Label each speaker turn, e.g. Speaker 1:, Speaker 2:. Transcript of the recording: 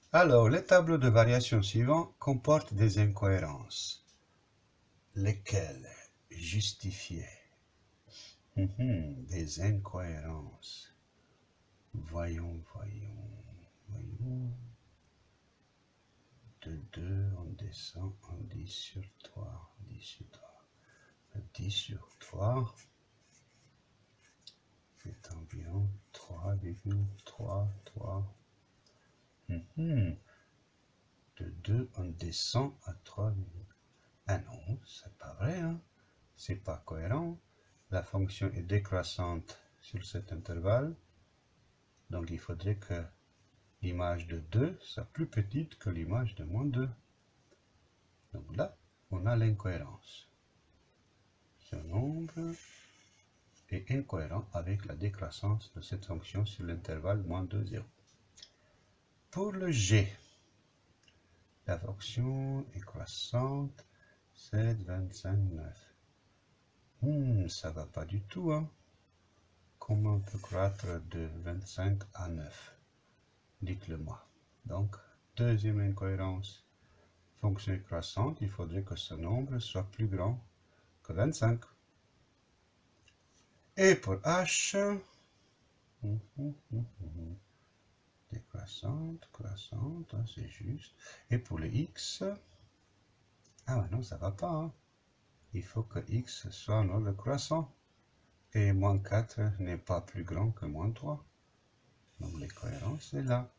Speaker 1: Alors, les tableaux de variation suivants comportent des incohérences. Lesquelles justifier des incohérences. Voyons. De 2, on descend, on 10 sur 3. 10 sur 3 c'est environ 3,33. De 2, on descend à 3. Ah non, c'est pas vrai, hein? C'est pas cohérent. La fonction est décroissante sur cet intervalle. Donc il faudrait que l'image de 2 soit plus petite que l'image de moins 2. Donc là, on a l'incohérence. Ce nombre est incohérent avec la décroissance de cette fonction sur l'intervalle moins 2, 0. Pour le g, la fonction est croissante, 7, 25, 9. Ça va pas du tout, hein? Comment on peut croître de 25 à 9? Dites-le moi. Donc, deuxième incohérence. Fonction est croissante, il faudrait que ce nombre soit plus grand que 25. Et pour h, décroissante, croissante, c'est juste. Et pour les x, ah non, ça va pas, hein. Il faut que x soit un ordre croissant. Et moins 4 n'est pas plus grand que moins 3. Donc l'incohérence est là.